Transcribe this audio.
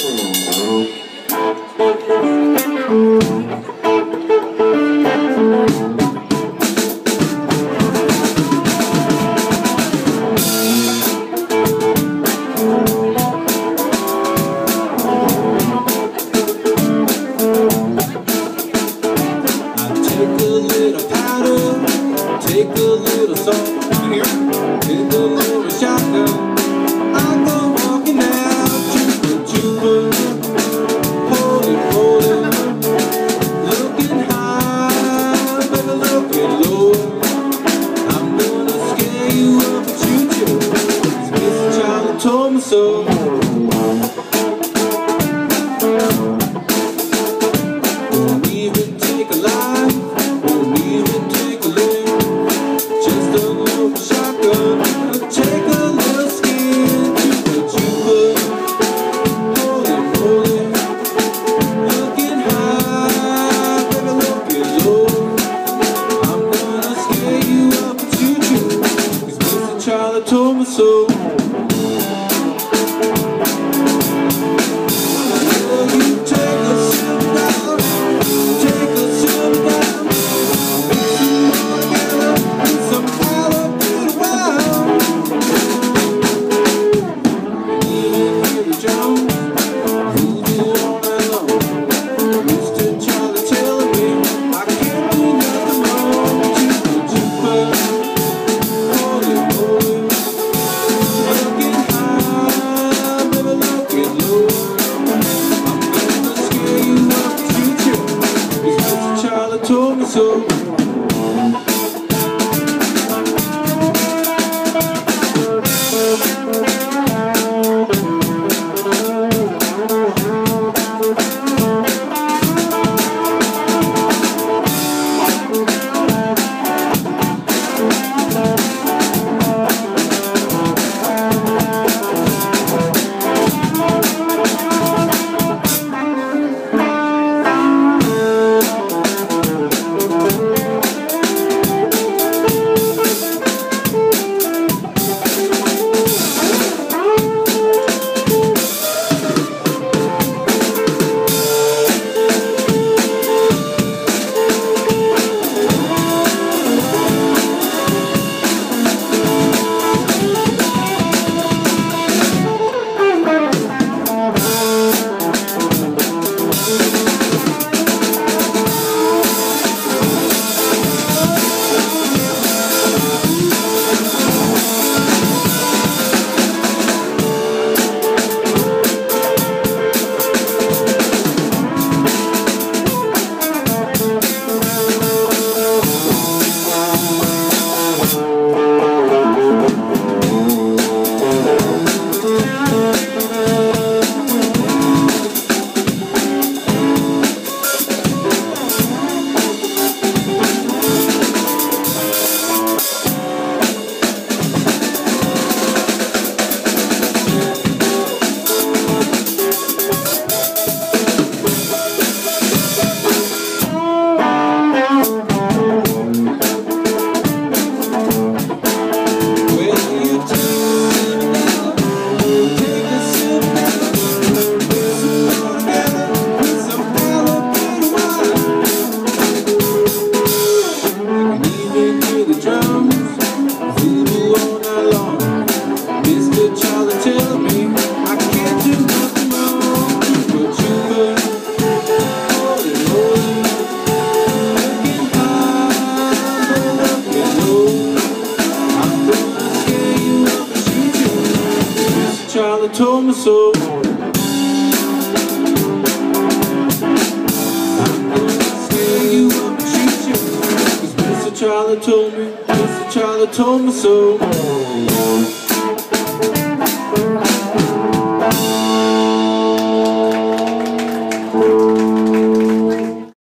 Take a little salt here, take a little shotgun. I go walking out, chupa, holding, looking high, better looking low. I'm gonna scare you up, choo-choo. Mr. Charlie told me so. Won't even take a life, won't even take a lick. Just a little shotgun, take a little skin, chupa, holding, looking high, baby, looking low. I'm gonna scare you up, choo-choo, 'cause Mr. Charlie told me so. You take a sip down, take a sip down, mix them all together with some Alabama wine. And even hear the Jones, voodoo all night long. Mr. Charlie telling me I can't do nothing wrong. Chupa, holding, looking high, baby, looking low. Charlie told me so. Charlie told me so. I'm gonna scare you up, shoot you, 'cause Mr. Charlie told me so.